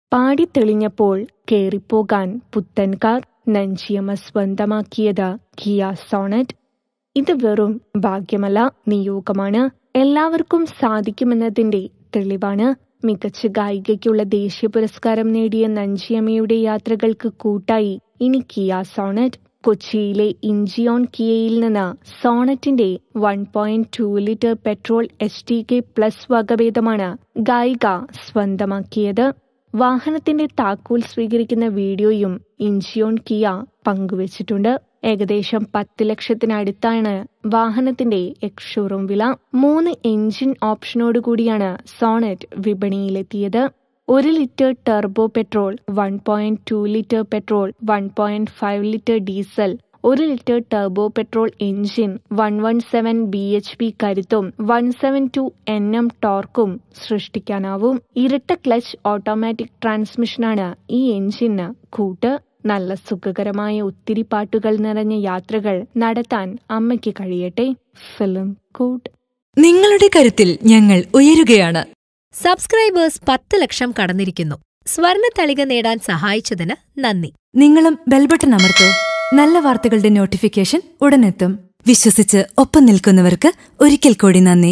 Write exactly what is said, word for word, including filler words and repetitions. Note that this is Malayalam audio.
പാടിത്തെളിഞ്ഞപ്പോൾ കേറിപ്പോകാൻ പുത്തൻ കാർ നഞ്ചിയമ്മ സ്വന്തമാക്കിയത് കിയ സോണറ്റ്. ഇത് വെറും ഭാഗ്യമല്ല, നിയോഗമാണ്. എല്ലാവർക്കും സാധിക്കുമെന്നതിന്റെ തെളിവാണ്. മികച്ച ഗായികയ്ക്കുള്ള ദേശീയ പുരസ്കാരം നേടിയ നഞ്ചിയമ്മയുടെ യാത്രകൾക്ക് കൂട്ടായി ഇനി കിയ സോണറ്റ്. കൊച്ചിയിലെ ഇഞ്ചിയോൺ കിയയിൽ നിന്ന് സോണറ്റിന്റെ one point two litre petrol H T K plus വകഭേദമാണ് ഗായിക സ്വന്തമാക്കിയത്. വാഹനത്തിന്റെ താക്കോൽ സ്വീകരിക്കുന്ന വീഡിയോയും ഇഞ്ചിയോൺ കിയ പങ്കുവച്ചിട്ടുണ്ട്. ഏകദേശം പത്ത് ലക്ഷത്തിനടുത്താണ് വാഹനത്തിന്റെ എക്സ് ഷോറൂം വില. മൂന്ന് എഞ്ചിൻ ഓപ്ഷനോടുകൂടിയാണ് സോണറ്റ് വിപണിയിലെത്തിയത്. ഒരു litre turbo petrol, one point two litre petrol, one point five litre diesel, ഒരു litre turbo petrol engine, one one seven B H P കരുത്തും one seven two N M ടോർക്കും സൃഷ്ടിക്കാനാവും. ഇരട്ട ക്ലച്ച് ഓട്ടോമാറ്റിക് ട്രാൻസ്മിഷനാണ് ഈ എഞ്ചിന് കൂട്ട്. നല്ല സുഖകരമായ ഒത്തിരി പാട്ടുകൾ നിറഞ്ഞ യാത്രകൾ നടത്താൻ അമ്മയ്ക്ക് കഴിയട്ടെ. Film coat. നിങ്ങളുടെ കരുത്തിൽ ഞങ്ങൾ ഉയരുകയാണ്. സബ്സ്ക്രൈബേഴ്സ് പത്ത് ലക്ഷം കടന്നിരിക്കുന്നു. സ്വർണ്ണ തളിക നേടാൻ സഹായിച്ചതിന് നന്ദി. നിങ്ങളും ബെൽബട്ടൺ അമർത്തോ. നല്ല വാർത്തകളുടെ നോട്ടിഫിക്കേഷൻ ഉടനെത്തും. വിശ്വസിച്ച് ഒപ്പം നിൽക്കുന്നവർക്ക് ഒരിക്കൽ കൂടി നന്ദി.